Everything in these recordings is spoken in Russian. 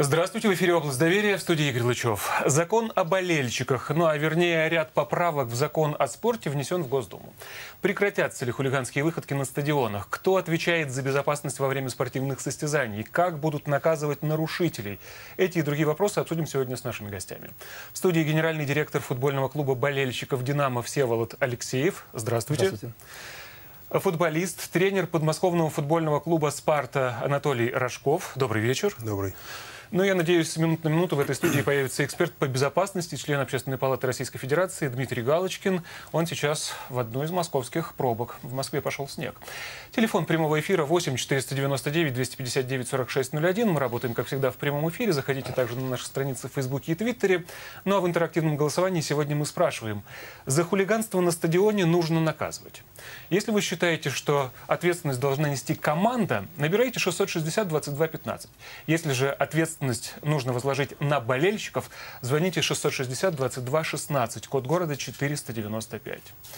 Здравствуйте, в эфире «Область доверия», в студии Игорь Лычев. Закон о болельщиках, ну а вернее ряд поправок в закон о спорте внесен в Госдуму. Прекратятся ли хулиганские выходки на стадионах? Кто отвечает за безопасность во время спортивных состязаний? Как будут наказывать нарушителей? Эти и другие вопросы обсудим сегодня с нашими гостями. В студии генеральный директор футбольного клуба болельщиков «Динамо» Всеволод Алексеев. Здравствуйте. Здравствуйте. Футболист, тренер подмосковного футбольного клуба «Спарта» Анатолий Рожков. Добрый вечер. Добрый. Ну, я надеюсь, с минуты на минуту в этой студии появится эксперт по безопасности, член Общественной палаты Российской Федерации Дмитрий Галочкин. Он сейчас в одной из московских пробок. В Москве пошел снег. Телефон прямого эфира 8 499 259 4601. Мы работаем, как всегда, в прямом эфире. Заходите также на наши страницы в Фейсбуке и Твиттере. Ну, а в интерактивном голосовании сегодня мы спрашиваем: за хулиганство на стадионе нужно наказывать? Если вы считаете, что ответственность должна нести команда, набирайте 660-22-15. Если же ответственность нужно возложить на болельщиков, звоните 660-22-16, код города 495.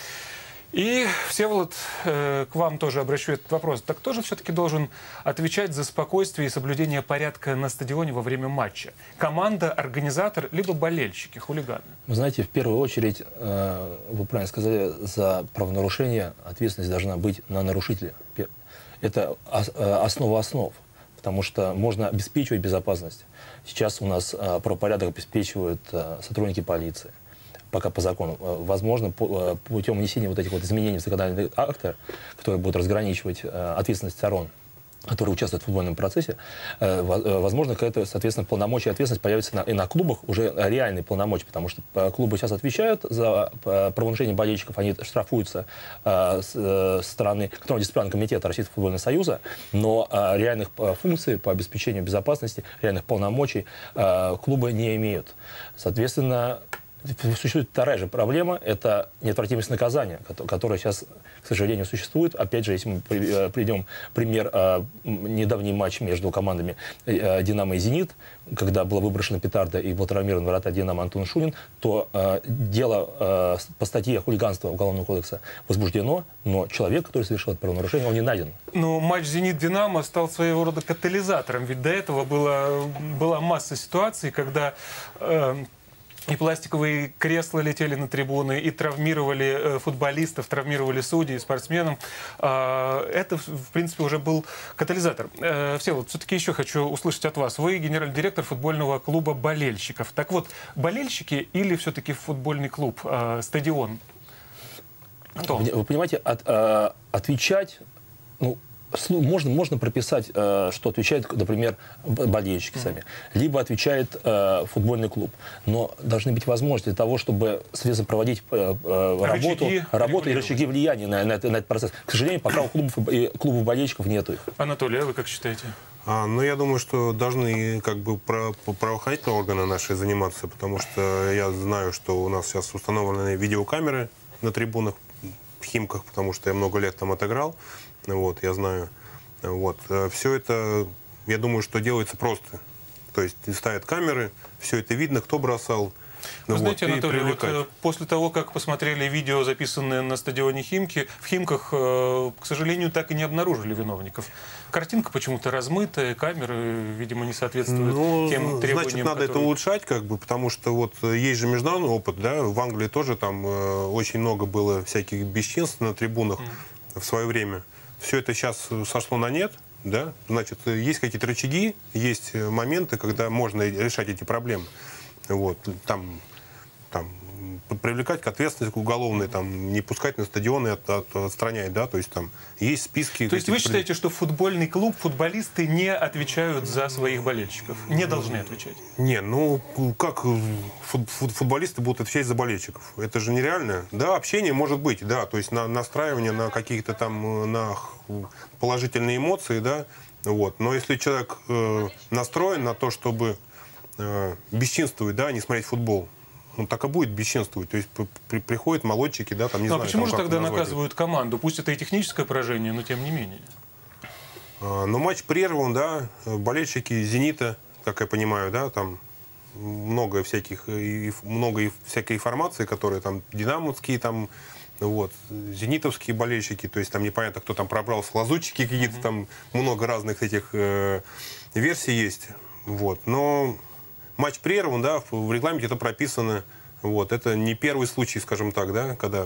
И, Всеволод, к вам тоже обращу этот вопрос. Так кто же все-таки должен отвечать за спокойствие и соблюдение порядка на стадионе во время матча? Команда, организатор, либо болельщики, хулиганы? Вы знаете, в первую очередь, вы правильно сказали, за правонарушение ответственность должна быть на нарушителе. Это основа основ, потому что можно обеспечивать безопасность. Сейчас у нас правопорядок обеспечивают сотрудники полиции. Пока по закону. Возможно, путем внесения вот этих вот изменений в законодательные акты, которые будут разграничивать ответственность сторон, которые участвуют в футбольном процессе, возможно, какая-то, соответственно, полномочия и ответственность появится и на клубах, уже реальные полномочия, потому что клубы сейчас отвечают за правонарушение болельщиков, они штрафуются с стороны Контрольно дисциплинарного комитета Российского футбольного союза, но реальных функций по обеспечению безопасности, реальных полномочий клубы не имеют. Соответственно, существует вторая же проблема, это неотвратимость наказания, которая сейчас, к сожалению, существует. Опять же, если мы приведем пример, недавний матч между командами «Динамо» и «Зенит», когда была выброшена петарда и был травмирован вратарь «Динамо» Антон Шунин, то дело по статье хулиганства Уголовного кодекса возбуждено, но человек, который совершил это правонарушение, он не найден. Но матч «Зенит-Динамо» стал своего рода катализатором, ведь до этого была масса ситуаций, когда и пластиковые кресла летели на трибуны, и травмировали футболистов, травмировали судей, спортсменов. Это, в принципе, уже был катализатор. Всеволод, все-таки еще хочу услышать от вас. Вы генеральный директор футбольного клуба болельщиков. Так вот, болельщики или все-таки футбольный клуб, стадион? Кто? Вы понимаете, отвечать... Можно прописать, что отвечает, например, болельщики сами, либо отвечает футбольный клуб. Но должны быть возможности для того, чтобы, соответственно, проводить работу и рычаги влияния на этот процесс. К сожалению, пока у клубов болельщиков нету их. Анатолий, а вы как считаете? Ну, я думаю, что должны правоохранительные органы наши заниматься, потому что я знаю, что у нас сейчас установлены видеокамеры на трибунах в Химках, потому что я много лет там отыграл. Вот, я знаю. Вот. Все это, я думаю, что делается просто. То есть ставят камеры, все это видно, кто бросал. Вы знаете, Анатолий, вот после того, как посмотрели видео, записанные на стадионе Химки, в Химках, к сожалению, так и не обнаружили виновников. Картинка почему-то размытая, камеры, видимо, не соответствуют тем требованиям. Значит, надо это улучшать, потому что вот есть же международный опыт, да, в Англии тоже там очень много было всяких бесчинств на трибунах в свое время. Все это сейчас сошло на нет, да? Значит, есть какие-то рычаги, есть моменты, когда можно решать эти проблемы. Вот. Там привлекать к ответственности уголовной, не пускать на стадионы, отстранять, да, то есть там есть списки. То есть вы считаете, что футбольный клуб, футболисты не отвечают за своих болельщиков? Не должны отвечать? Не, ну как футболисты будут отвечать за болельщиков? Это же нереально. Да, общение может быть, да, то есть настраивание на какие-то там на положительные эмоции, да, вот. Но если человек настроен на то, чтобы бесчинствовать, да, не смотреть футбол, он так и будет бесчинствовать. То есть приходят молодчики, да, там не знаю. А почему же тогда назвать наказывают команду? Пусть это и техническое поражение, но тем не менее. Но матч прерван, да, болельщики «Зенита», как я понимаю, да, там много всякой информации, которые там динамовские, там, вот, зенитовские болельщики, то есть там непонятно, кто там пробрался, лазутчики какие-то, там много разных этих версий есть. Вот. Но матч прерван, да, в регламенте это прописано. Вот. Это не первый случай, скажем так, да, когда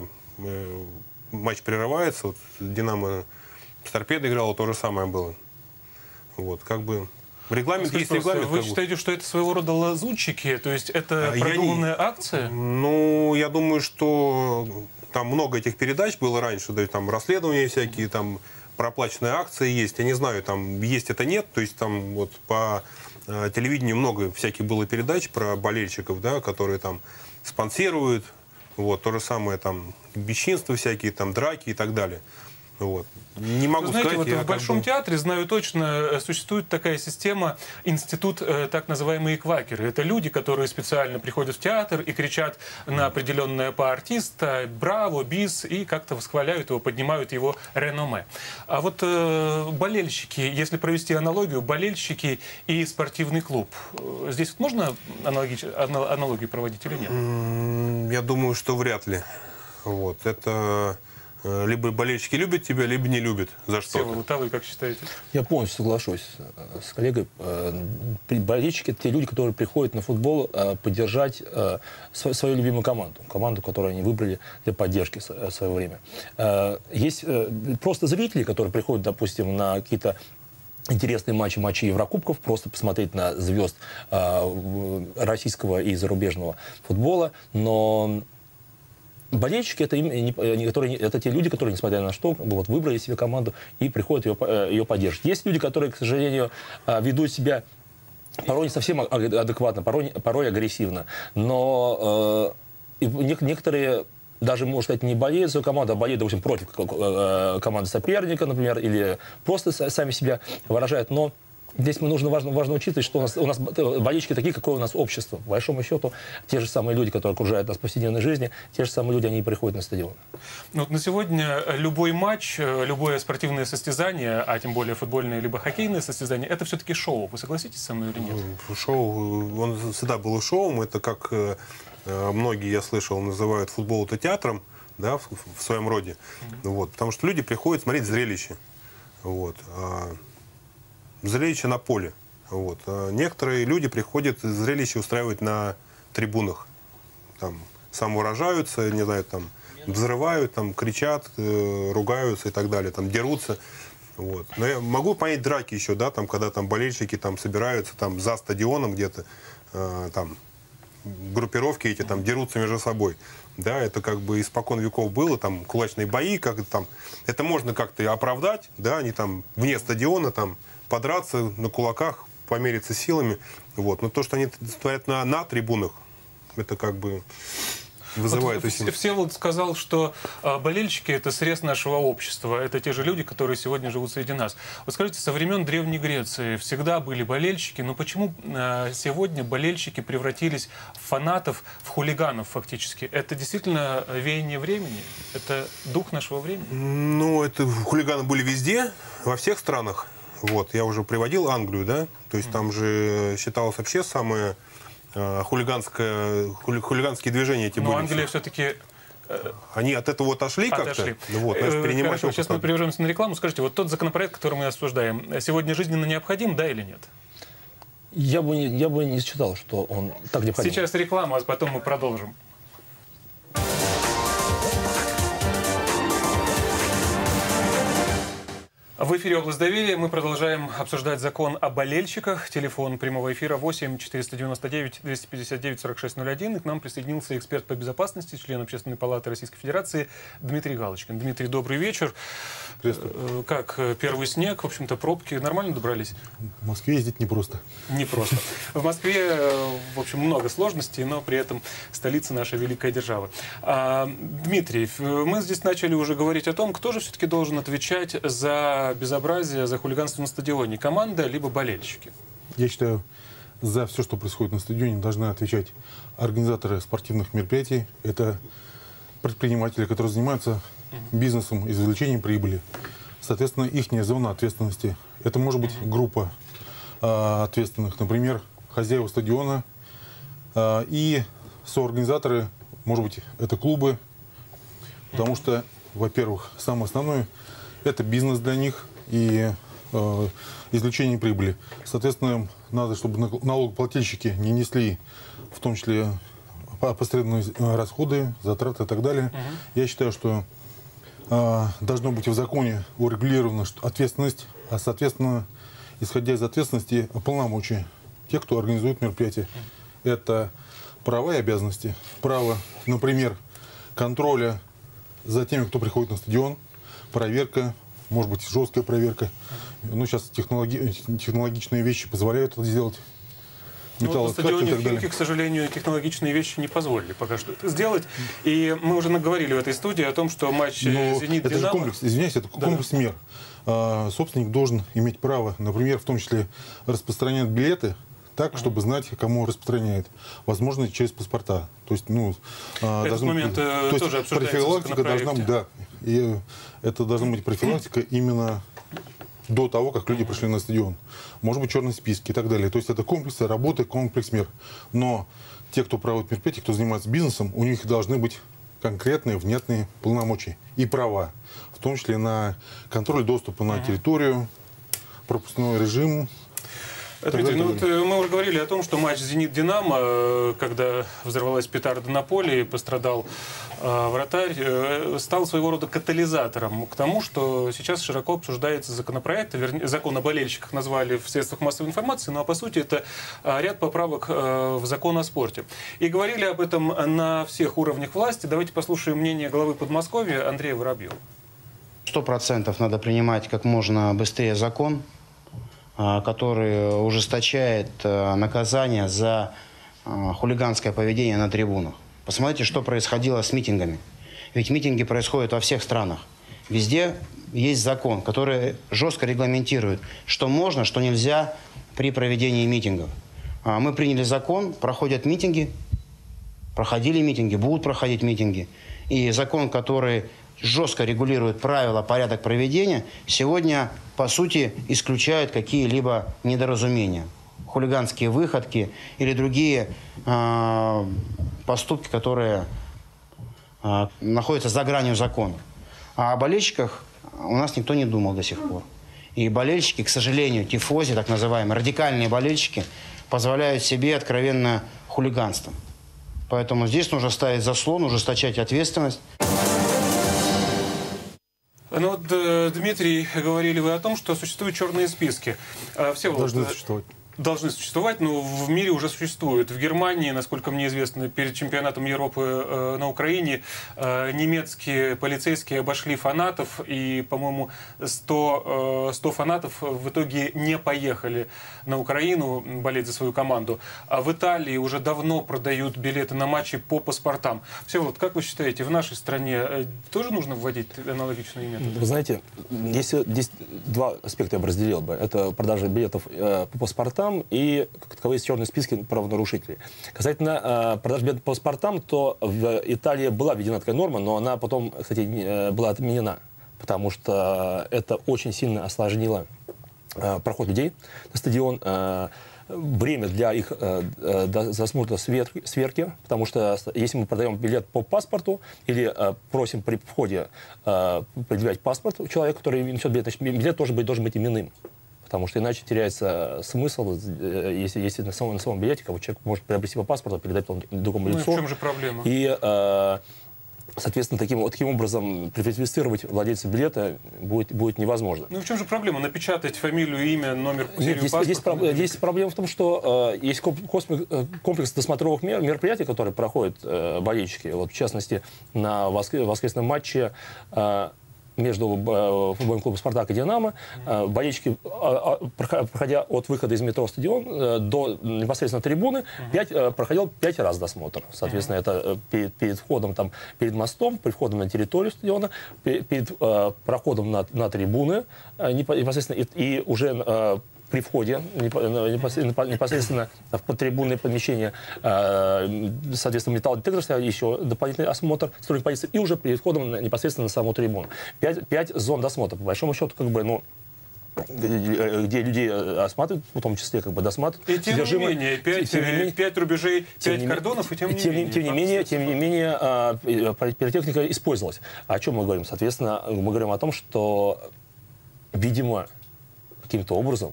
матч прерывается. Вот «Динамо» с «Торпедой» играло, то же самое было. Вот, как бы... Регламент есть регламент. Вы считаете, что это своего рода лазутчики? То есть это продуманная акция? Ну, я думаю, что там много этих передач было раньше, да, там расследования всякие, там проплаченные акции есть. Я не знаю, там есть это нет. То есть там вот по телевидению много всяких было передач про болельщиков, да, которые там спонсируют. Вот, то же самое там бесчинства всякие, там драки и так далее. Вот. Не могу знаете, сказать. вот в Большом театре, знаю точно, существует такая система, институт так называемые квакеры. Это люди, которые специально приходят в театр и кричат на определенное по артиста «Браво», «Бис» и как-то восхваляют его, поднимают его реноме. А вот болельщики, если провести аналогию, болельщики и спортивный клуб, здесь вот можно аналогию проводить или нет? Я думаю, что вряд ли. Вот. Это... Либо болельщики любят тебя, либо не любят за что-то. А вы как считаете? Я полностью соглашусь с коллегой. Болельщики – это те люди, которые приходят на футбол поддержать свою любимую команду. Команду, которую они выбрали для поддержки в свое время. Есть просто зрители, которые приходят, допустим, на какие-то интересные матчи Еврокубков, просто посмотреть на звезд российского и зарубежного футбола. Но болельщики это те люди, которые, несмотря на что, вот, выбрали себе команду и приходят ее поддерживать. Есть люди, которые, к сожалению, ведут себя порой не совсем адекватно, порой агрессивно. Но некоторые даже, можно сказать, не болеют за команду, а болеют, допустим, против команды соперника, например, или просто сами себя выражают. Но здесь важно учитывать, что у нас болельщики такие, какое у нас общество. По большому счету, те же самые люди, которые окружают нас в повседневной жизни, те же самые люди, они и приходят на стадион. Ну, вот на сегодня любой матч, любое спортивное состязание, а тем более футбольное либо хоккейное состязание, это все-таки шоу. Вы согласитесь со мной или нет? Шоу, он всегда был шоу. Это как многие, я слышал, называют футбол это театром, да, в своем роде. Вот, потому что люди приходят смотреть зрелище. Вот. Зрелище на поле. Вот. Некоторые люди приходят зрелище устраивать на трибунах. Там самоуражаются, не знаю, там взрывают, там кричат, ругаются и так далее, там дерутся. Вот. Но я могу понять драки еще, да, там, когда там болельщики там собираются там за стадионом где-то, там группировки эти там дерутся между собой. Да, это как бы испокон веков было, там кулачные бои, как там, это можно как-то оправдать, да, они там вне стадиона там подраться на кулаках, помериться силами. Вот. Но то, что они творят на трибунах, это как бы вызывает... Вот Всеволод сказал, что болельщики – это срез нашего общества. Это те же люди, которые сегодня живут среди нас. Вот скажите, со времен Древней Греции всегда были болельщики, но почему сегодня болельщики превратились в фанатов, в хулиганов фактически? Это действительно веяние времени? Это дух нашего времени? Ну, это хулиганы были везде, во всех странах. Вот, я уже приводил Англию, да, то есть там же считалось вообще самое хулиганские движения эти были. Но Англия все-таки... Они от этого отошли как-то? Вот, хорошо, сейчас мы прервемся на рекламу. Скажите, вот тот законопроект, который мы обсуждаем, сегодня жизненно необходим, да или нет? Я бы не считал, что он так необходим. Сейчас реклама, а потом мы продолжим. В эфире «Область доверия». Мы продолжаем обсуждать закон о болельщиках. Телефон прямого эфира 8 499 259 4601. И к нам присоединился эксперт по безопасности, член Общественной палаты Российской Федерации Дмитрий Галочкин. Дмитрий, добрый вечер. Приветствую. Как первый снег? В общем-то, пробки нормально добрались? В Москве ездить непросто. Непросто. В Москве, в общем, много сложностей, но при этом столица наша великая держава. Дмитрий, мы здесь начали уже говорить о том, кто же все-таки должен отвечать за безобразие, за хулиганство на стадионе. Команда, либо болельщики? Я считаю, за все, что происходит на стадионе, должны отвечать организаторы спортивных мероприятий. Это предприниматели, которые занимаются бизнесом, извлечением прибыли. Соответственно, их зона ответственности. Это может быть группа ответственных, например, хозяева стадиона и соорганизаторы, может быть, это клубы. Потому что, во-первых, самое основное – это бизнес для них. И извлечения прибыли. Соответственно, надо, чтобы налогоплательщики не несли, в том числе опосредованные расходы, затраты и так далее. Я считаю, что должно быть в законе урегулирована ответственность, а, соответственно, исходя из ответственности, полномочия тех, кто организует мероприятие. Это права и обязанности. Право, например, контроля за теми, кто приходит на стадион, проверка, может быть, жесткая проверка. Ну, сейчас технологичные вещи позволяют это сделать. Ну, вот на стадионе в Химки, к сожалению, технологичные вещи не позволили пока что это сделать. И мы уже наговорили в этой студии о том, что матч «Зенит-Динамо». Это же комплекс, извиняюсь, это комплекс мер. Собственник должен иметь право, например, в том числе распространять билеты так, чтобы знать, кому распространяет. Возможно, через паспорта. То есть, ну, этот момент тоже обсуждается профилактика должна быть, да. И это должна быть профилактика именно до того, как люди пришли на стадион. Может быть, черные списки и так далее. То есть это комплекс работы, комплекс мер. Но те, кто проводит мероприятия, кто занимается бизнесом, у них должны быть конкретные, внятные полномочия и права. В том числе на контроль доступа на территорию, пропускной режим. Дмитрий, ну вот мы уже говорили о том, что матч «Зенит-Динамо», когда взорвалась петарда на поле и пострадал вратарь, стал своего рода катализатором к тому, что сейчас широко обсуждается законопроект, вернее, закон о болельщиках назвали в средствах массовой информации, но по сути это ряд поправок в закон о спорте. И говорили об этом на всех уровнях власти. Давайте послушаем мнение главы Подмосковья Андрея Воробьева. 100% надо принимать как можно быстрее закон, который ужесточает наказание за хулиганское поведение на трибунах. Посмотрите, что происходило с митингами. Ведь митинги происходят во всех странах. Везде есть закон, который жестко регламентирует, что можно, что нельзя при проведении митингов. Мы приняли закон, проходят митинги, проходили митинги, будут проходить митинги. И закон, который жестко регулирует правила, порядок проведения, сегодня, по сути, исключают какие-либо недоразумения. Хулиганские выходки или другие поступки, которые находятся за гранью закона. А о болельщиках у нас никто не думал до сих пор. И болельщики, к сожалению, тифози, так называемые, радикальные болельщики, позволяют себе откровенно хулиганство. Поэтому здесь нужно ставить заслон, ужесточать ответственность. Ну вот, Дмитрий, говорили вы о том, что существуют черные списки. Все должны существовать. Должны существовать, но в мире уже существуют. В Германии, насколько мне известно, перед чемпионатом Европы на Украине немецкие полицейские обошли фанатов, и, по-моему, 100 фанатов в итоге не поехали на Украину болеть за свою команду. А в Италии уже давно продают билеты на матчи по паспортам. Всеволод, как вы считаете, в нашей стране тоже нужно вводить аналогичные методы? Вы знаете, здесь два аспекта я бы разделил бы. Это продажа билетов по паспортам и как таковые черные списки правонарушителей. Касательно продаж билетов по паспортам, то в Италии была введена такая норма, но она потом, кстати, была отменена, потому что это очень сильно осложнило проход людей на стадион, время для их досмотра сверки, потому что если мы продаем билет по паспорту или просим при входе предъявлять паспорт у человека, который несет билет, значит, билет должен быть именным. Потому что иначе теряется смысл, если на самом билете человек может приобрести по паспорту, передать другому лицу. Ну и в чем же проблема? И, соответственно, таким образом верифицировать владельца билета будет невозможно. Ну и в чем же проблема? Напечатать фамилию, имя, номер, серию паспорта? Здесь проблема в том, что есть комплекс досмотровых мероприятий, которые проходят болельщики. Вот, в частности, на воскресном матче между футбольным клубом «Спартак» и «Динамо», болельщики, проходя от выхода из метро «Стадион» до непосредственно трибуны, проходил 5 раз досмотр. Соответственно, это перед входом перед мостом, перед входом на территорию стадиона, перед проходом на трибуны, непосредственно, и уже при входе непосредственно в подтрибунное помещение, соответственно, металлодетектор, еще дополнительный осмотр сотрудник полиции, и уже перед входом непосредственно на саму трибуну. 5 зон досмотра. По большому счету, где людей осматривают, в том числе досматривают. И тем не менее, 5 рубежей, 5 кордонов, и тем не менее, пиротехника использовалась. О чем мы говорим? Соответственно, мы говорим о том, что, видимо, каким-то образом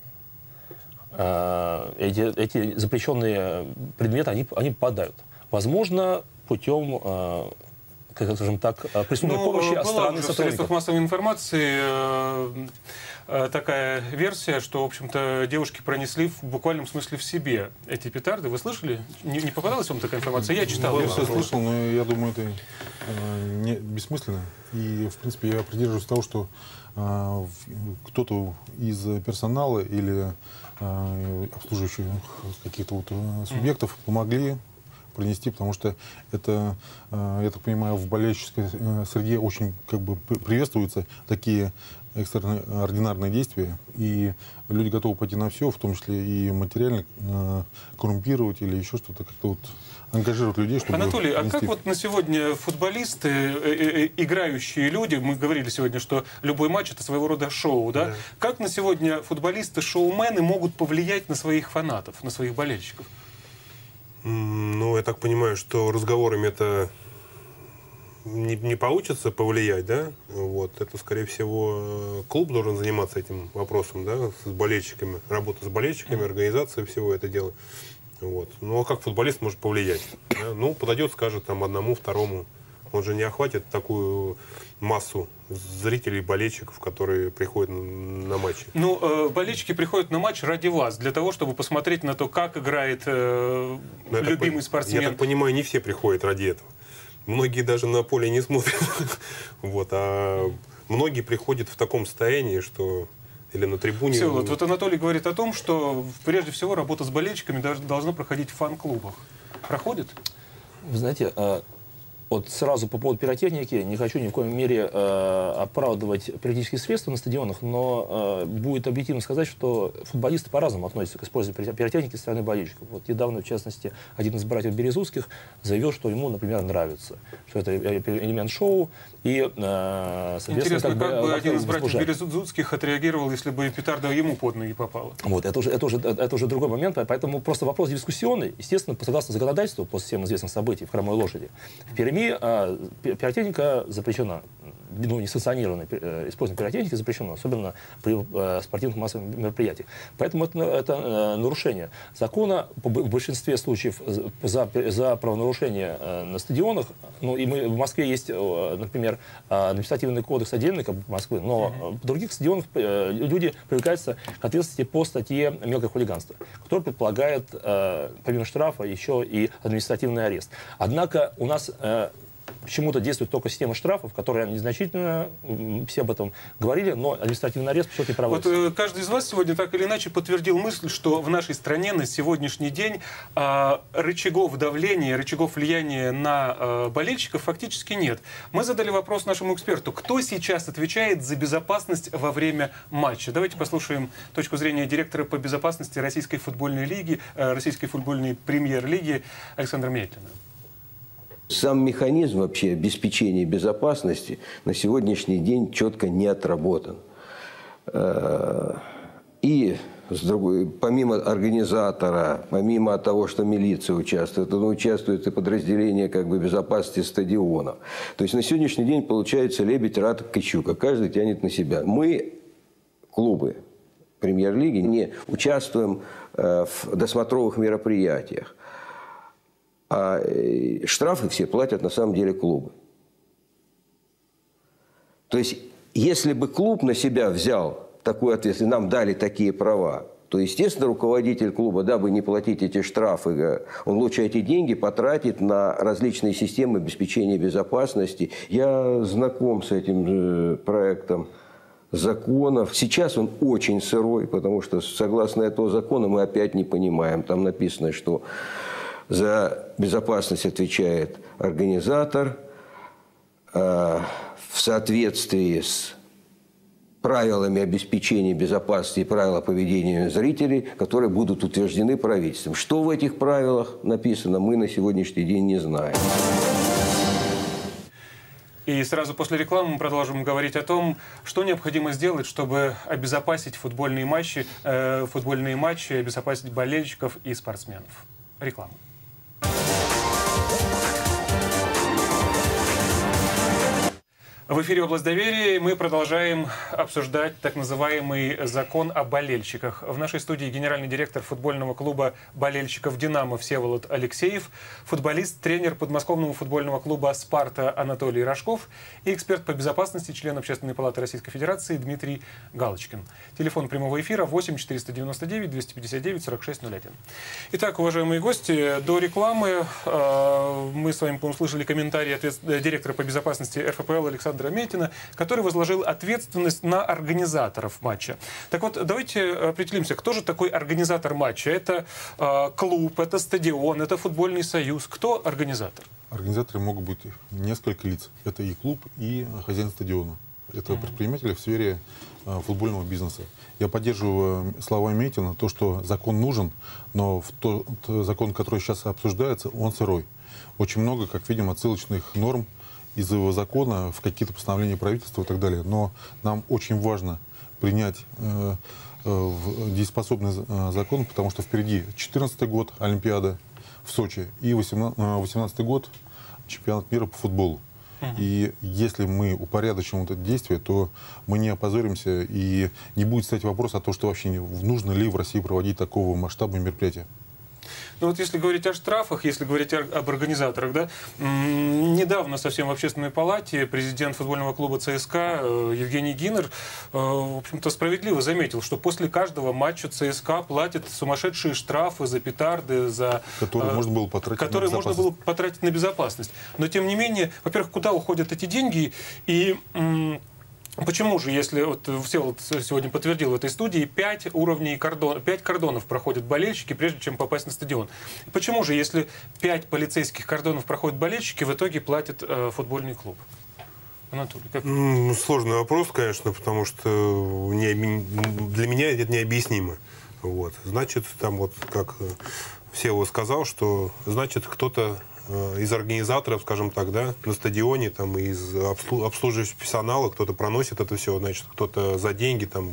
эти запрещенные предметы, они попадают. Возможно, путем, скажем так, преступной помощи от стороны сотрудников. В средствах массовой информации такая версия, что, в общем-то, девушки пронесли в буквальном смысле в себе эти петарды. Вы слышали? Не попадалась вам такая информация? Я читал. Я все слышал, но я думаю, это не бессмысленно. И, в принципе, я придерживаюсь того, что кто-то из персонала или обслуживающих каких-то субъектов помогли пронести, потому что это, я так понимаю, в болельщической среде очень приветствуются такие экстраординарные действия, и люди готовы пойти на все, в том числе и материально коррумпировать или еще что-то, как-то ангажировать людей, чтобы... Анатолий, а как на сегодня футболисты, играющие люди, мы говорили сегодня, что любой матч это своего рода шоу, да? Да. Как на сегодня футболисты-шоумены могут повлиять на своих фанатов, на своих болельщиков? Ну, я так понимаю, что разговорами это не получится повлиять, да? Вот. Это, скорее всего, клуб должен заниматься этим вопросом, да, с болельщиками, работа с болельщиками, организация всего это дела. Вот. Ну, а как футболист может повлиять? Да? Ну, подойдет, скажет там одному, второму. Он же не охватит такую массу зрителей, болельщиков, которые приходят на матчи. Ну, болельщики приходят на матч ради вас, для того, чтобы посмотреть на то, как играет любимый спортсмен. Я так понимаю, не все приходят ради этого. Многие даже на поле не смотрят. Вот. А многие приходят в таком состоянии, что... Или на трибуне... Все, вот Анатолий говорит о том, что прежде всего работа с болельщиками должна проходить в фан-клубах. Проходит? Вы знаете, вот сразу по поводу пиротехники, не хочу ни в коем мере оправдывать пиротехнические средства на стадионах, но будет объективно сказать, что футболисты по-разному относятся к использованию пиротехники со стороны болельщиков. Вот недавно, в частности, один из братьев Березутских заявил, что ему, например, нравится, что это элемент шоу, и, соответственно... Интересно, как бы один из братьев Березутских отреагировал, если бы петарда ему под ноги попала? Вот, это уже другой момент, поэтому просто вопрос дискуссионный. Естественно, согласно законодательству, после всем известных событий в Хромой Лошади, в Перми пиротехника запрещена. Ну, несанкционированное использование пиротехники запрещено, особенно при спортивных массовых мероприятиях. Поэтому это нарушение закона в большинстве случаев за правонарушение на стадионах. Ну, и в Москве есть, например, административный кодекс отдельный, как Москвы, но в других стадионах люди привлекаются к ответственности по статье «Мелкое хулиганство», которое предполагает, помимо штрафа, еще и административный арест. Однако у нас почему-то действует только система штрафов, которая незначительная, все об этом говорили, но административный арест все-таки проводится. Вот каждый из вас сегодня так или иначе подтвердил мысль, что в нашей стране на сегодняшний день рычагов давления, рычагов влияния на болельщиков фактически нет. Мы задали вопрос нашему эксперту, кто сейчас отвечает за безопасность во время матча. Давайте послушаем точку зрения директора по безопасности Российской футбольной лиги, Российской футбольной премьер-лиги Александра Мятлина. Сам механизм вообще обеспечения безопасности на сегодняшний день четко не отработан. И помимо организатора, помимо того, что милиция участвует, участвует и подразделение безопасности стадионов. То есть на сегодняшний день получается лебедь, рак и щука. Каждый тянет на себя. Мы, клубы премьер-лиги, не участвуем в досмотровых мероприятиях. А штрафы все платят на самом деле клубы. То есть, если бы клуб на себя взял такую ответственность, нам дали такие права, то, естественно, руководитель клуба, дабы не платить эти штрафы, он лучше эти деньги потратит на различные системы обеспечения безопасности. Я знаком с этим проектом законов. Сейчас он очень сырой, потому что, согласно этого закона, мы опять не понимаем. Там написано, что за безопасность отвечает организатор в соответствии с правилами обеспечения безопасности и правила поведения зрителей, которые будут утверждены правительством. Что в этих правилах написано, мы на сегодняшний день не знаем. И сразу после рекламы мы продолжим говорить о том, что необходимо сделать, чтобы обезопасить футбольные матчи, обезопасить болельщиков и спортсменов. Реклама. В эфире «Область доверия» мы продолжаем обсуждать так называемый закон о болельщиках. В нашей студии генеральный директор футбольного клуба болельщиков «Динамо» Всеволод Алексеев, футболист, тренер подмосковного футбольного клуба «Спарта» Анатолий Рожков и эксперт по безопасности, член Общественной палаты Российской Федерации Дмитрий Галочкин. Телефон прямого эфира 8 499 259 4601. Итак, уважаемые гости, до рекламы мы с вами услышали комментарий директора по безопасности РФПЛ Александра Метина, который возложил ответственность на организаторов матча. Так вот, давайте определимся, кто же такой организатор матча? Это клуб, это стадион, это футбольный союз. Кто организатор? Организаторы могут быть несколько лиц. Это и клуб, и хозяин стадиона. Это предприниматели в сфере футбольного бизнеса. Я поддерживаю слова Метина, то, что закон нужен, но тот закон, который сейчас обсуждается, он сырой. Очень много, как видим, отсылочных норм из его закона в какие-то постановления правительства и так далее. Но нам очень важно принять дееспособный закон, потому что впереди 2014 год Олимпиада в Сочи и 2018 год чемпионат мира по футболу. И если мы упорядочим это действие, то мы не опозоримся и не будет стоять вопрос о том, что вообще нужно ли в России проводить такого масштабного мероприятия. Ну вот если говорить о штрафах, если говорить об организаторах, да, недавно совсем в Общественной палате президент футбольного клуба ЦСКА Евгений Гиннер, в общем-то, справедливо заметил, что после каждого матча ЦСКА платит сумасшедшие штрафы за петарды, которые можно было потратить на безопасность. Но тем не менее, во-первых, куда уходят эти деньги и... Почему же, если вот Всеволод сегодня подтвердил в этой студии, 5 кордонов проходят болельщики, прежде чем попасть на стадион? Почему же, если 5 полицейских кордонов проходят болельщики, в итоге платит футбольный клуб? Анатолий, как? Сложный вопрос, конечно, потому что для меня это необъяснимо. Вот. Значит, там вот как Всеволод сказал, что значит кто-то из организаторов, скажем так, да, на стадионе, там, из обслуживающего персонала, кто-то проносит это все, значит, кто-то за деньги там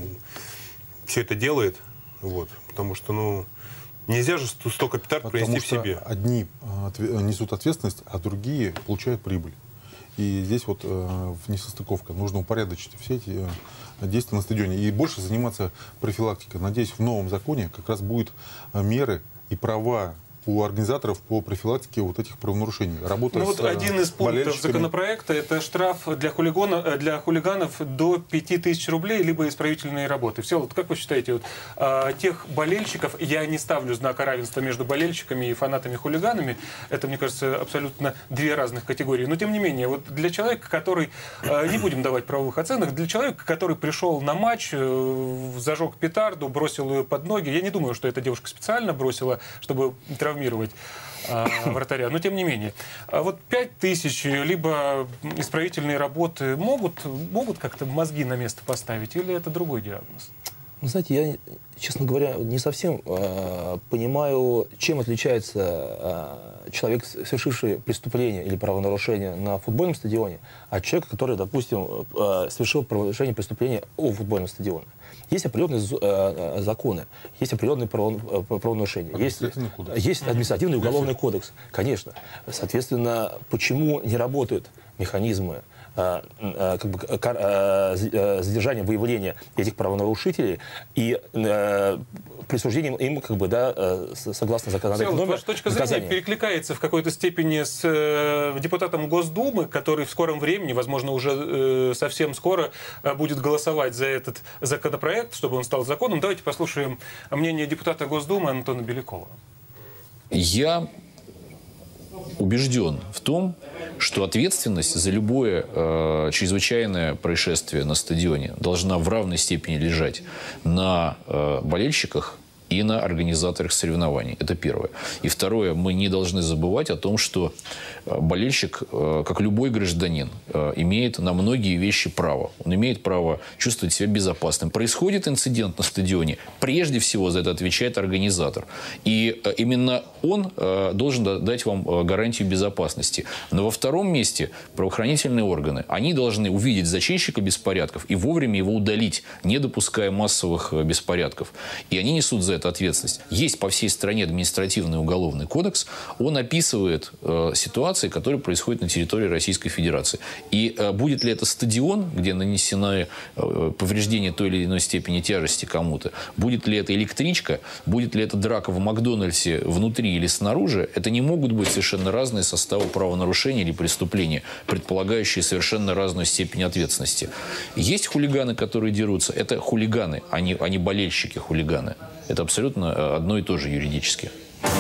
все это делает, вот, потому что, ну, нельзя же столько петард принести в себе. Одни несут ответственность, а другие получают прибыль. И здесь вот несостыковка. Нужно упорядочить все эти действия на стадионе и больше заниматься профилактикой. Надеюсь, в новом законе как раз будут меры и права у организаторов по профилактике вот этих правонарушений. Ну вот один из пунктов законопроекта — это штраф для хулиганов до 5000 рублей, либо исправительные работы. Все, вот как вы считаете, вот, тех болельщиков, я не ставлю знака равенства между болельщиками и фанатами-хулиганами, это, мне кажется, абсолютно две разных категории, но тем не менее, вот для человека, который, не будем давать правовых оценок, для человека, который пришел на матч, зажег петарду, бросил ее под ноги, я не думаю, что эта девушка специально бросила, чтобы травмировать вратаря. Но тем не менее. Вот 5000, либо исправительные работы могут как-то мозги на место поставить, или это другой диагноз? Вы знаете, я, честно говоря, не совсем понимаю, чем отличается человек, совершивший преступление или правонарушение на футбольном стадионе, от человека, который, допустим, совершил правонарушение преступления у футбольного стадиона. Есть определенные законы, есть определенные правонарушения, есть административный и уголовный кодекс, конечно. Соответственно, почему не работают механизмы задержания, выявления этих правонарушителей и присуждением им, согласно законодательной норме, ваша точка зрения перекликается в какой-то степени с депутатом Госдумы, который в скором времени, возможно, уже совсем скоро будет голосовать за этот законопроект, чтобы он стал законом. Давайте послушаем мнение депутата Госдумы Антона Белякова. Я убежден в том, что ответственность за любое чрезвычайное происшествие на стадионе должна в равной степени лежать на болельщиках и на организаторах соревнований. Это первое. И второе, мы не должны забывать о том, что болельщик, как любой гражданин, имеет на многие вещи право. Он имеет право чувствовать себя безопасным. Происходит инцидент на стадионе, прежде всего за это отвечает организатор. И именно он должен дать вам гарантию безопасности. Но во втором месте правоохранительные органы, они должны увидеть зачинщика беспорядков и вовремя его удалить, не допуская массовых беспорядков. И они несут за это эта ответственность. Есть по всей стране административный уголовный кодекс. Он описывает ситуации, которые происходят на территории Российской Федерации. И будет ли это стадион, где нанесены повреждения той или иной степени тяжести кому-то, будет ли это электричка, будет ли это драка в Макдональдсе внутри или снаружи, это не могут быть совершенно разные составы правонарушения или преступления, предполагающие совершенно разную степень ответственности. Есть хулиганы, которые дерутся. Это хулиганы, а не болельщики-хулиганы. Это абсолютно одно и то же юридически.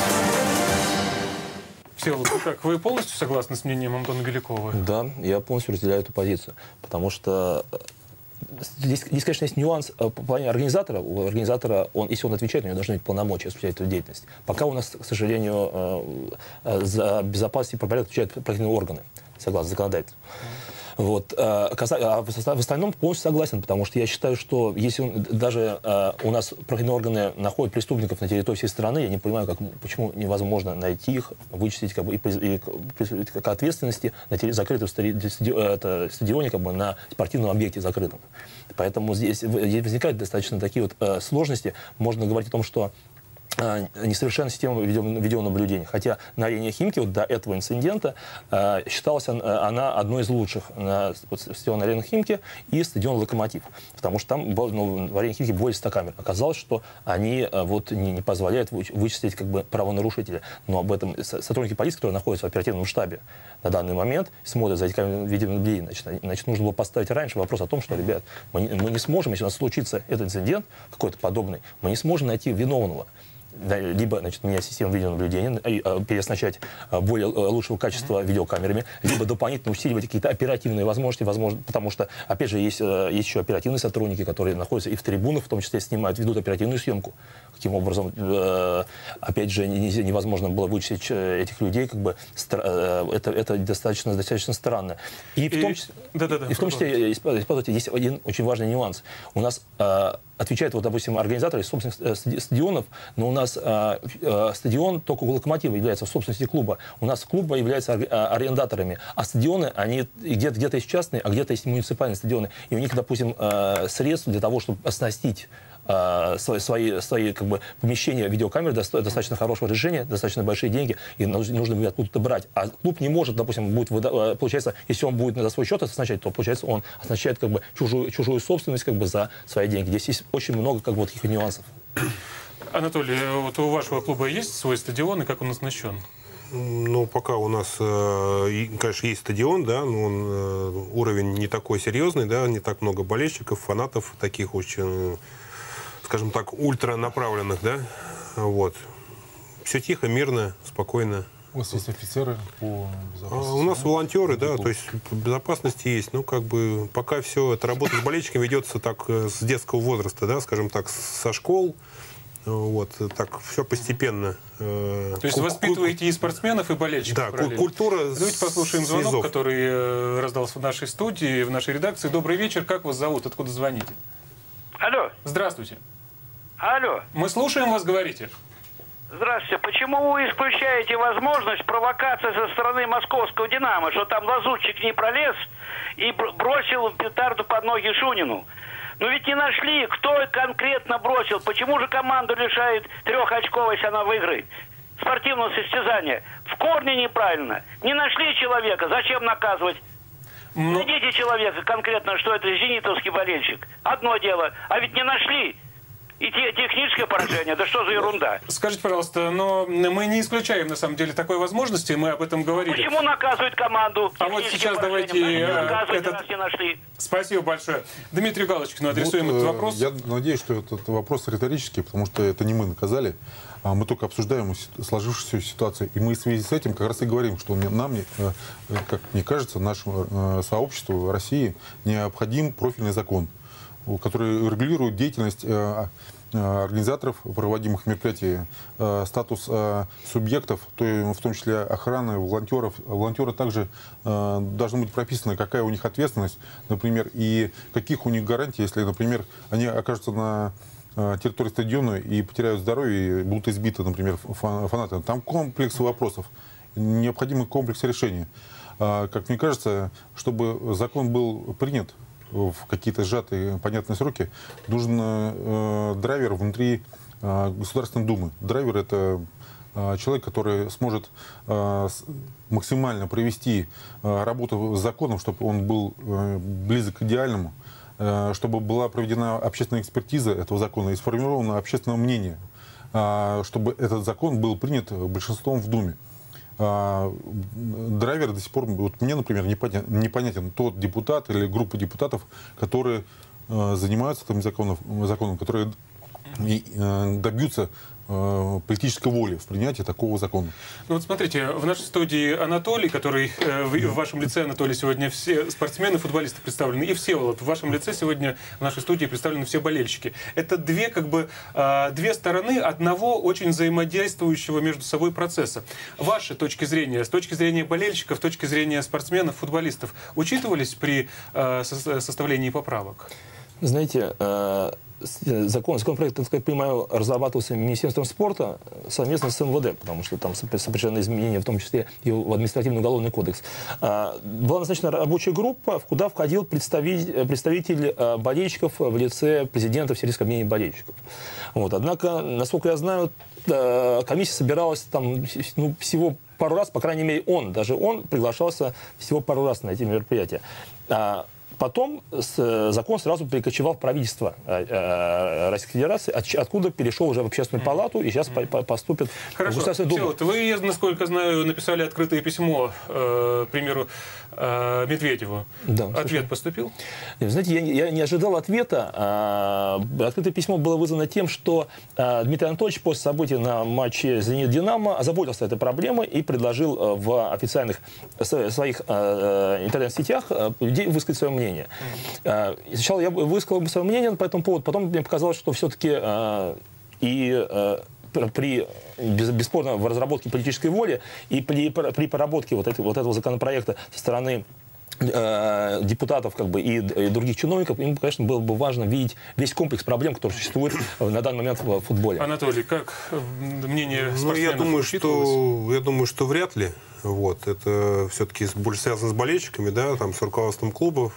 Всеволод, как вы полностью согласны с мнением Антона Белякова? Да, я полностью разделяю эту позицию. Потому что здесь, конечно, есть нюанс по плане организатора. У организатора, если он отвечает, у него должны быть полномочия осуществлять эту деятельность. Пока у нас, к сожалению, за безопасность и порядок отвечают профильные органы, согласно законодательству. Вот. В остальном полностью согласен, потому что я считаю, что если даже у нас профильные органы находят преступников на территории всей страны, я не понимаю, почему невозможно найти их, вычислить и к ответственности на закрытом стадионе, на спортивном объекте закрытом. Поэтому здесь возникают достаточно такие вот сложности. Можно говорить о том, что несовершенная система видеонаблюдения. Хотя на арене Химки вот до этого инцидента считалась она одной из лучших. Стадион арены Химки и стадион Локомотив. Потому что там в арене Химки более 100 камер. Оказалось, что они не позволяют вычислить правонарушителя. Но об этом сотрудники полиции, которые находятся в оперативном штабе на данный момент, смотрят за эти камерами видеонаблюдения. Значит, нужно было поставить раньше вопрос о том, что, ребят, мы не сможем, если у нас случится этот инцидент какой-то подобный, мы не сможем найти виновного. Либо, менять систему видеонаблюдения, переоснащать более лучшего качества видеокамерами, либо дополнительно усиливать какие-то оперативные возможности, потому что, опять же, есть еще оперативные сотрудники, которые находятся и в трибунах, в том числе снимают, ведут оперативную съемку. Каким образом, опять же, невозможно было вычислить этих людей, это достаточно странно. И в том числе есть один очень важный нюанс. У нас отвечают, допустим, организаторы собственных стадионов, но у нас стадион только у Локомотива является в собственности клуба. У нас клубы являются арендаторами, а стадионы, они где-то есть частные, а где-то есть муниципальные стадионы. И у них, допустим, средств для того, чтобы оснастить свои помещения видеокамер достаточно хорошего решения, достаточно большие деньги, и нужно будет откуда-то брать. А клуб не может, допустим, получается, если он будет за свой счет оснащать, то, получается, он оснащает чужую собственность за свои деньги. Здесь есть очень много таких нюансов. Анатолий, вот у вашего клуба есть свой стадион, и как он оснащен? Ну, пока у нас, конечно, есть стадион, да, но он, уровень не такой серьезный, да, не так много болельщиков, фанатов таких очень, скажем так, ультранаправленных, да, вот. Все тихо, мирно, спокойно. У вас есть офицеры по безопасности? У нас волонтеры, да, то есть по безопасности есть. Ну, пока все, эта работа с болельщиками ведется так с детского возраста, да, скажем так, со школ. Вот, так, все постепенно. То есть воспитываете и спортсменов, и болельщиков? Да, культура. Давайте послушаем звонок, который раздался в нашей студии, в нашей редакции. Добрый вечер, как вас зовут, откуда звоните? Алло. Здравствуйте. Алло. Мы слушаем вас, говорите. Здравствуйте. Почему вы исключаете возможность провокации со стороны московского «Динамо», что там лазутчик не пролез и бросил петарду под ноги Шунину? Но ведь не нашли, кто конкретно бросил. Почему же команду лишают 3 очков, если она выиграет? Спортивного состязания. В корне неправильно. Не нашли человека. Зачем наказывать? Найдите человека конкретно, что это зенитовский болельщик. Одно дело. А ведь не нашли. И техническое поражение. Да что за ерунда? Скажите, пожалуйста, но мы не исключаем, на самом деле, такой возможности, мы об этом говорили. Почему наказывают команду? А вот сейчас давайте... не нашли. Спасибо большое. Дмитрию Галочкину адресуем этот вопрос. Я надеюсь, что этот вопрос риторический, потому что это не мы наказали, а мы только обсуждаем сложившуюся ситуацию. И мы в связи с этим как раз и говорим, что нам, как мне кажется, нашему сообществу России необходим профильный закон, который регулирует деятельность организаторов проводимых мероприятий, статус субъектов, в том числе охраны, волонтеров. Волонтеры также должны быть прописаны, какая у них ответственность, например, и каких у них гарантий, если, например, они окажутся на территории стадиона и потеряют здоровье, и будут избиты, например, фанатами. Там комплекс вопросов, необходимый комплекс решений. Как мне кажется, чтобы закон был принят в какие-то сжатые, понятные сроки, нужен драйвер внутри Государственной Думы. Драйвер – это человек, который сможет максимально провести работу с законом, чтобы он был близок к идеальному, чтобы была проведена общественная экспертиза этого закона и сформировано общественное мнение, чтобы этот закон был принят большинством в Думе. Драйвер до сих пор, вот мне, например, непонятен тот депутат или группа депутатов, которые занимаются этим законом, которые добьются политической воли в принятии такого закона. Ну вот смотрите, в нашей студии Анатолий, который в вашем лице, Анатолий, сегодня все спортсмены, футболисты представлены, и Всеволод, в вашем лице сегодня в нашей студии представлены все болельщики. Это две стороны одного очень взаимодействующего между собой процесса. Ваши точки зрения, с точки зрения болельщиков, с точки зрения спортсменов, футболистов, учитывались при составлении поправок? Знаете, законопроект, как я понимаю, разрабатывался Министерством спорта совместно с МВД, потому что там сопряжены изменения, в том числе и в административный-уголовный кодекс. Была назначена рабочая группа, куда входил представитель болельщиков в лице президента Всероссийского объединения болельщиков. Вот. Однако, насколько я знаю, комиссия собиралась там всего пару раз, по крайней мере, даже он приглашался всего пару раз на эти мероприятия. Потом закон сразу перекочевал в правительство Российской Федерации, откуда перешел уже в Общественную палату и сейчас поступит в Государственную Думу. Вы, насколько знаю, написали открытое письмо премьеру Медведеву. Да, ответ поступил? Знаете, я не ожидал ответа. Открытое письмо было вызвано тем, что Дмитрий Анатольевич после событий на матче «Зенит-Динамо» озаботился этой проблемой и предложил в официальных своих интернет-сетях высказать свое мнение. Сначала я высказал свое мнение по этому поводу, потом мне показалось, что все-таки при бесспорно в разработке политической воли и при проработке вот этого законопроекта со стороны депутатов и других чиновников, им, конечно, было бы важно видеть весь комплекс проблем, которые существуют на данный момент в футболе. Анатолий, как мнение спортсменов? Я думаю, что вряд ли. Вот. Это все-таки больше связано с болельщиками, да, там, с руководством клубов,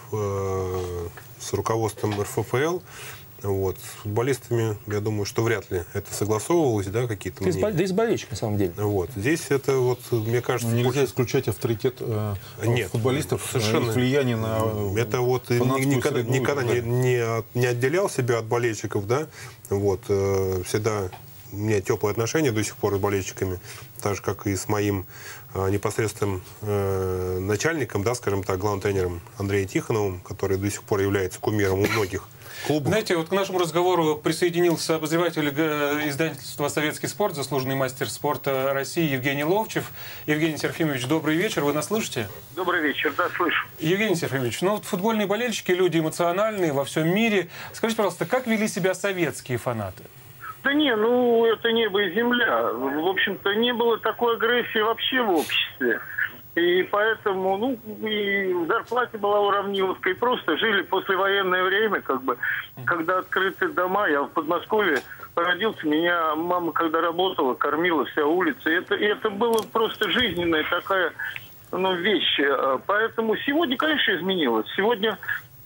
с руководством РФФЛ. Вот. С футболистами, я думаю, что вряд ли это согласовывалось, да, какие-то мнения. Да и с болельщиками, на самом деле. Вот. Здесь это, мне кажется... Нельзя исключать авторитет футболистов, совершенно их влияние на это никогда не отделял себя от болельщиков, да. Вот. Всегда у меня теплые отношения до сих пор с болельщиками, так же, как и с моим непосредственным начальником, да, скажем так, главным тренером Андреем Тихоновым, который до сих пор является кумиром у многих клубов. Знаете, вот к нашему разговору присоединился обозреватель издательства «Советский спорт», заслуженный мастер спорта России Евгений Ловчев. Евгений Серафимович, добрый вечер. Вы нас слышите? Добрый вечер, да, слышу. Евгений Серафимович, вот футбольные болельщики, люди эмоциональные во всем мире. Скажите, пожалуйста, как вели себя советские фанаты? Да не, это небо и земля. В общем-то, не было такой агрессии вообще в обществе. И поэтому, и зарплата была уравниловка, и просто жили послевоенное время, когда открыты дома. Я в Подмосковье родился, меня мама, когда работала, кормила вся улица. И это было просто жизненная такая, вещь. Поэтому сегодня, конечно, изменилось. Сегодня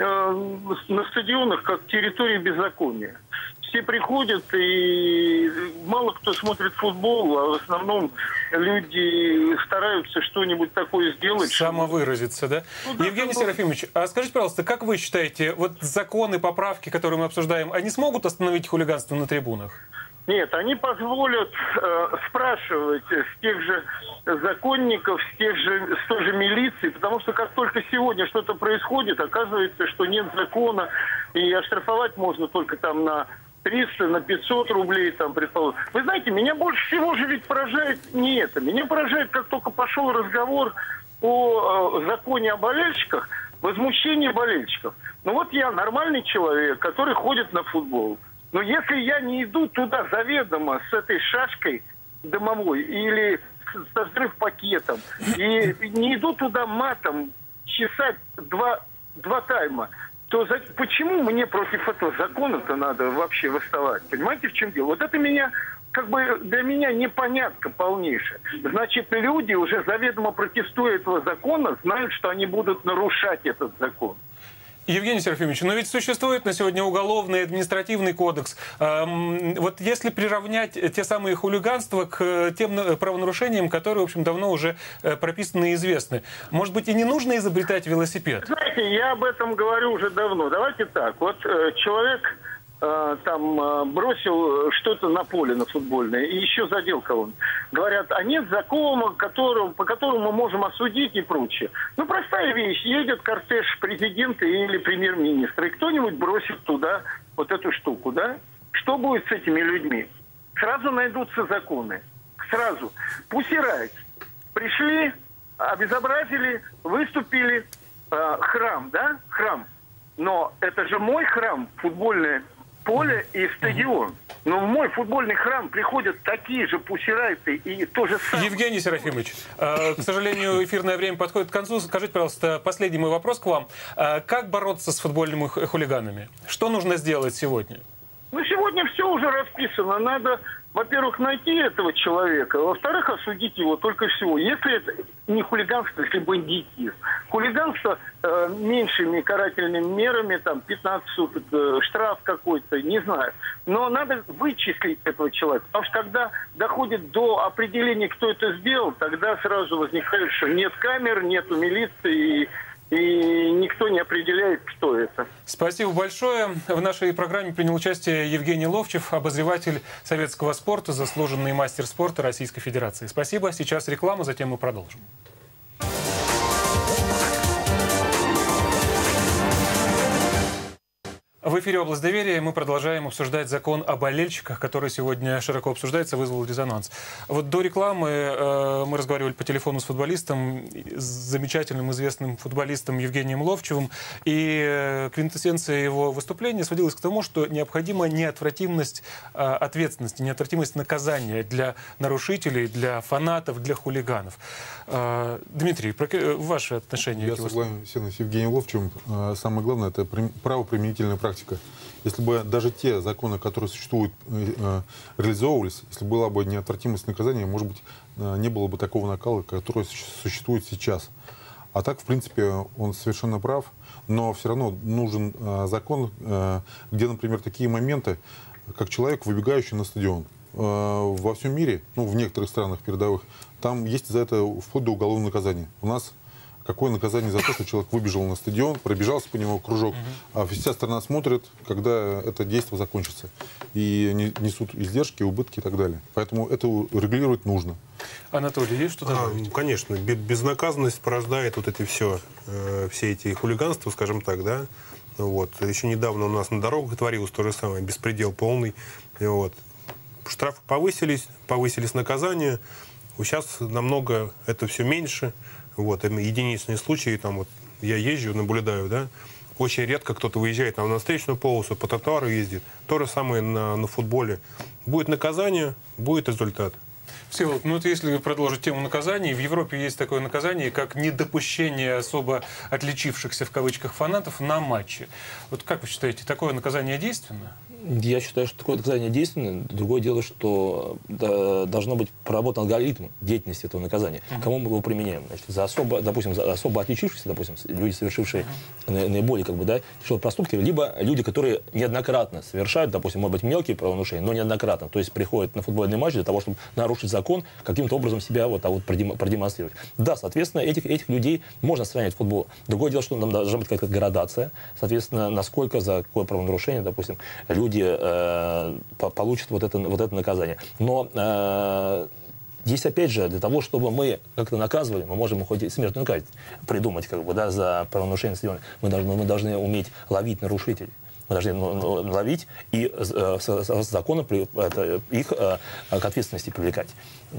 на стадионах как территория беззакония. Все приходят, и мало кто смотрит футбол, а в основном люди стараются что-нибудь такое сделать. Самовыразиться, да? Евгений Серафимович, а скажите, пожалуйста, как вы считаете, вот законы, поправки, которые мы обсуждаем, они смогут остановить хулиганство на трибунах? Нет, они позволят спрашивать с тех же законников, с той же милиции, потому что как только сегодня что-то происходит, оказывается, что нет закона, и оштрафовать можно только там на 300, на 500 рублей, там, предположим. Вы знаете, меня больше всего же ведь поражает не это. Меня поражает, как только пошел разговор о законе о болельщиках, возмущение болельщиков. Я нормальный человек, который ходит на футбол. Но если я не иду туда заведомо с этой шашкой дымовой или со взрыв-пакетом, и не иду туда матом чесать два тайма, то почему мне против этого закона-то надо вообще восставать? Понимаете, в чем дело? Вот это для меня непонятка полнейшая. Значит, люди, уже заведомо протестуя этого закона, знают, что они будут нарушать этот закон. Евгений Серафимович, но ведь существует на сегодня уголовный и административный кодекс. Вот если приравнять те самые хулиганства к тем правонарушениям, которые, в общем, давно уже прописаны и известны, может быть, и не нужно изобретать велосипед? Знаете, я об этом говорю уже давно. Давайте так. Вот человек там бросил что-то на поле, на футбольное, и еще задел кого-то. Говорят, а нет закона, по которому мы можем осудить и прочее. Ну, простая вещь. Едет кортеж президента или премьер-министра, и кто-нибудь бросит туда вот эту штуку, да? Что будет с этими людьми? Сразу найдутся законы. Сразу. Пусирать. Пришли, обезобразили, выступили. Храм, да? Храм. Но это же мой храм, футбольное поле и стадион. Но в мой футбольный храм приходят такие же пусирайты и то же самое. Евгений Серафимович, к сожалению, эфирное время подходит к концу. Скажите, пожалуйста, последний мой вопрос к вам. Как бороться с футбольными хулиганами? Что нужно сделать сегодня? Ну, сегодня все уже расписано. Надо, во-первых, найти этого человека, во-вторых, осудить его только всего. Если это не хулиганство, если бандитизм. Хулиганство меньшими карательными мерами, там, 15 суток, штраф какой-то, не знаю. Но надо вычислить этого человека. Потому что когда доходит до определения, кто это сделал, тогда сразу возникает, что нет камер, нету милиции и никто не определяет, кто это. Спасибо большое. В нашей программе принял участие Евгений Ловчев, обозреватель советского спорта, заслуженный мастер спорта Российской Федерации. Спасибо. Сейчас реклама, затем мы продолжим. В эфире «Область доверия» мы продолжаем обсуждать закон о болельщиках, который сегодня широко обсуждается, вызвал резонанс. Вот до рекламы мы разговаривали по телефону с футболистом, с замечательным известным футболистом Евгением Ловчевым, и квинтэссенция его выступления сводилась к тому, что необходима неотвратимость ответственности, неотвратимость наказания для нарушителей, для фанатов, для хулиганов. Дмитрий, ваши отношения? Я согласен с Евгением Ловчевым. Самое главное – это правоприменительная практика. Если бы даже те законы, которые существуют, реализовывались, если была бы неотвратимость наказания, может быть, не было бы такого накала, который существует сейчас. А так, в принципе, он совершенно прав, но все равно нужен закон, где, например, такие моменты, как человек, выбегающий на стадион. Во всем мире, ну, в некоторых странах передовых, там есть за это вплоть до уголовного наказания. У нас какое наказание за то, что человек выбежал на стадион, пробежался по нему кружок, а вся страна смотрит, когда это действие закончится. И несут издержки, убытки и так далее. Поэтому это регулировать нужно. Анатолий, есть что-то добавить? Конечно. Безнаказанность порождает вот эти все эти хулиганства, скажем так, да. Вот. Еще недавно у нас на дорогах творилось то же самое, беспредел полный. Вот. Штрафы повысились наказания. Сейчас намного это все меньше. Вот, единичные случаи, там вот я езжу, наблюдаю, да, очень редко кто-то выезжает там, на встречную полосу, по тротуару ездит. То же самое на футболе. Будет наказание, будет результат. Всеволод, ну вот если продолжить тему наказаний, в Европе есть такое наказание, как недопущение особо отличившихся в кавычках фанатов на матче. Вот как вы считаете, такое наказание действенно? Я считаю, что такое наказание действенно. Другое дело, что должно быть проработан алгоритм деятельности этого наказания. Кому мы его применяем? Значит, за особо отличившихся, допустим, люди, совершившие наиболее тяжелые проступки, либо люди, которые неоднократно совершают, допустим, может быть, мелкие правонарушения, но неоднократно. То есть приходят на футбольный матч для того, чтобы нарушить закон, каким-то образом себя продемонстрировать. Да, соответственно, этих людей можно сравнивать в футбол. Другое дело, что нам должна быть какая-то градация. Соответственно, насколько за какое правонарушение, допустим, люди получат вот это наказание. Но здесь, опять же, для того, чтобы мы как-то наказывали, мы можем хоть и смертную казнь придумать за правонарушение стадиона. Мы должны уметь ловить нарушителей. Мы должны ловить и с законом их к ответственности привлекать.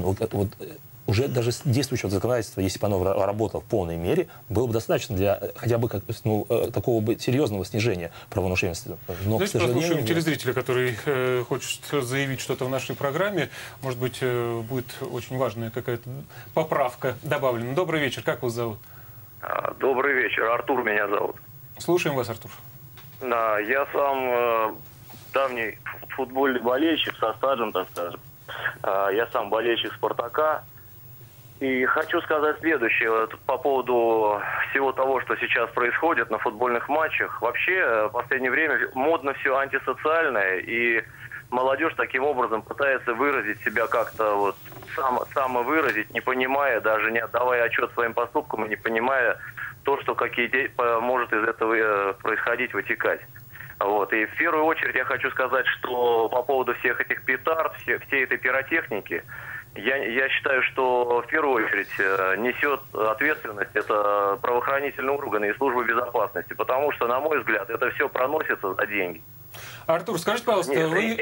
Уже даже действующего законодательства, если бы оно работало в полной мере, было бы достаточно для хотя бы такого серьезного снижения правонарушения. Но, давайте послушаем телезрителя, который хочет заявить что-то в нашей программе. Может быть, будет очень важная какая-то поправка добавлена. Добрый вечер. Как вас зовут? Добрый вечер. Артур меня зовут. Слушаем вас, Артур. Да, я сам давний футбольный болельщик со стажем, так скажем. Я сам болельщик «Спартака». И хочу сказать следующее по поводу всего того, что сейчас происходит на футбольных матчах. Вообще, в последнее время модно все антисоциальное, и молодежь таким образом пытается выразить себя как-то вот самовыразить, не понимая, даже не отдавая отчет своим поступкам и не понимая то, что какие может из этого происходить, вытекать. Вот. И в первую очередь я хочу сказать, что по поводу всех этих петард, всей этой пиротехники, я считаю, что в первую очередь несет ответственность это правоохранительные органы и службы безопасности, потому что, на мой взгляд, это все проносится за деньги. Артур, скажите, пожалуйста,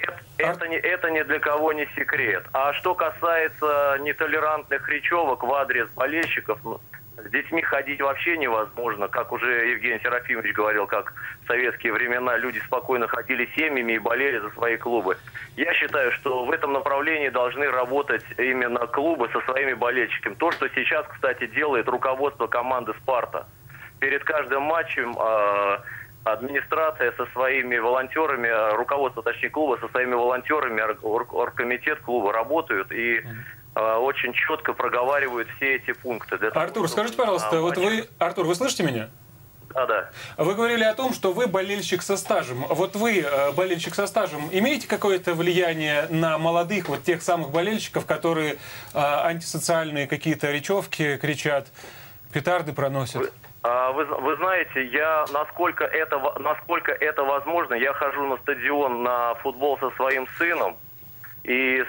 это ни для кого не секрет. А что касается нетолерантных речевок в адрес болельщиков, с детьми ходить вообще невозможно. Как уже Евгений Серафимович говорил, как в советские времена люди спокойно ходили семьями и болели за свои клубы. Я считаю, что в этом направлении должны работать именно клубы со своими болельщиками. То, что сейчас, кстати, делает руководство команды «Спарта». Перед каждым матчем администрация со своими волонтерами, руководство, точнее, клуба со своими волонтерами, оргкомитет клуба работают и очень четко проговаривают все эти пункты. Артур, скажите, пожалуйста, Артур, вы слышите меня? Да. Вы говорили о том, что вы болельщик со стажем. Вот вы, болельщик со стажем, имеете какое-то влияние на молодых, вот тех самых болельщиков, которые антисоциальные какие-то речевки кричат, петарды проносят? Вы знаете, насколько это возможно, я хожу на стадион на футбол со своим сыном, и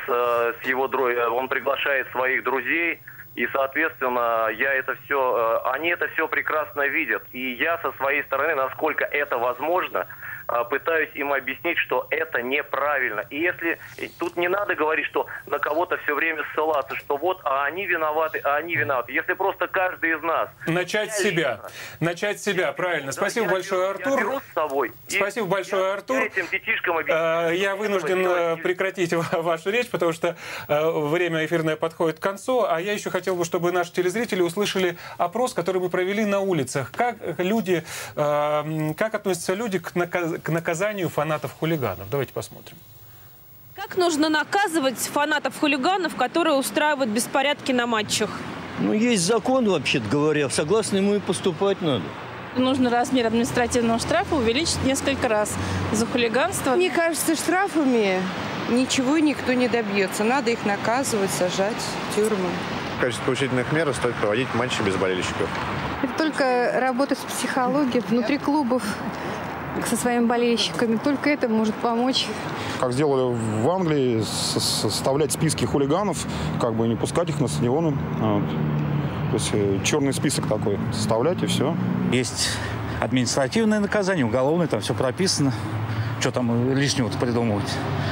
он приглашает своих друзей, и, соответственно, они это все прекрасно видят. И я со своей стороны, насколько это возможно, пытаюсь им объяснить, что это неправильно. И тут не надо говорить, что на кого-то все время ссылаться, что вот, они виноваты, они виноваты. Если просто каждый из нас... Начать с себя, правильно. Спасибо большое, Артур. Я беру с собой. Спасибо большое, Артур. Этим детишкам объяснить. Я вынужден прекратить вашу речь, потому что время эфирное подходит к концу. А я еще хотел бы, чтобы наши телезрители услышали опрос, который мы провели на улицах. Как относятся люди к наказанию фанатов-хулиганов? Давайте посмотрим. Как нужно наказывать фанатов-хулиганов, которые устраивают беспорядки на матчах? Ну, есть закон, вообще-то говоря. Согласно ему и поступать надо. Нужно размер административного штрафа увеличить несколько раз за хулиганство. Мне кажется, штрафами ничего никто не добьется. Надо их наказывать, сажать в тюрьму. В качестве поучительных мер стоит проводить матчи без болельщиков. Это только работа с психологией внутри клубов со своими болельщиками. Только это может помочь. Как сделали в Англии, составлять списки хулиганов, как бы не пускать их на стадионы. То есть черный список такой составлять и все. Есть административное наказание, уголовное, там все прописано. Что там лишнего-то придумывать?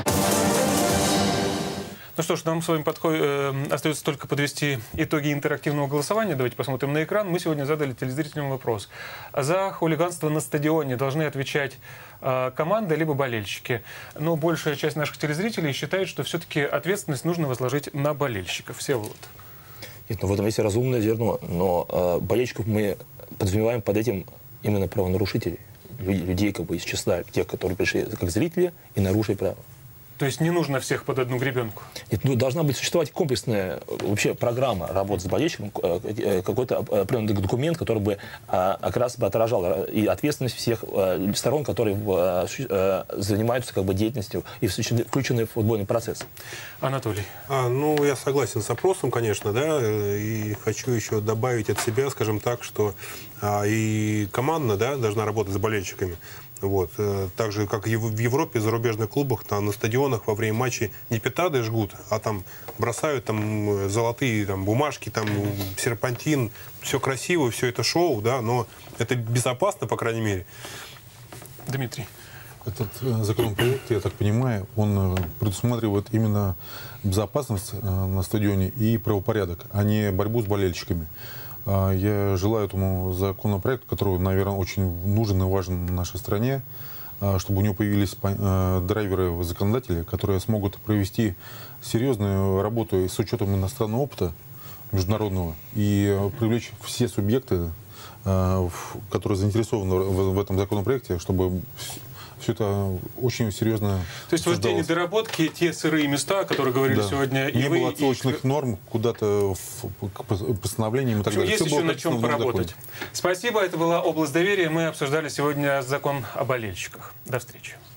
Ну что ж, нам с вами остается только подвести итоги интерактивного голосования. Давайте посмотрим на экран. Мы сегодня задали телезрителям вопрос. За хулиганство на стадионе должны отвечать команда либо болельщики. Но большая часть наших телезрителей считает, что все-таки ответственность нужно возложить на болельщиков. Всеволод. Нет, ну в этом есть разумное зерно. Но болельщиков мы подразумеваем под этим именно правонарушителей. Людей как бы из числа тех, которые пришли как зрители и нарушили право. То есть не нужно всех под одну гребенку? Нет, ну, должна быть существовать комплексная вообще программа работы с болельщиком, какой-то определенный документ, который бы как раз бы отражал и ответственность всех сторон, которые занимаются как бы деятельностью и включены в футбольный процесс. Анатолий. Ну, я согласен с опросом, конечно, да, и хочу еще добавить от себя, скажем так, что и команда, да, должна работать с болельщиками. Вот. Так же, как и в Европе, в зарубежных клубах, там, на стадионах во время матчей не петарды жгут, а там бросают там, золотые там, бумажки, там, серпантин. Все красиво, все это шоу, да, но это безопасно, по крайней мере. Дмитрий. Этот законопроект, я так понимаю, он предусматривает именно безопасность на стадионе и правопорядок, а не борьбу с болельщиками. Я желаю этому законопроекту, который, наверное, очень нужен и важен в нашей стране, чтобы у него появились драйверы-законодатели, которые смогут провести серьезную работу с учетом иностранного опыта международного и привлечь все субъекты, которые заинтересованы в этом законопроекте, чтобы Все это очень серьезно. То есть вот те недоработки, те сырые места, о которых говорили сегодня и не вы, было отсрочных норм куда-то к постановлениям и так далее. Есть Все еще было над чем в поработать. законе. Спасибо. Это была «Область доверия». Мы обсуждали сегодня закон о болельщиках. До встречи.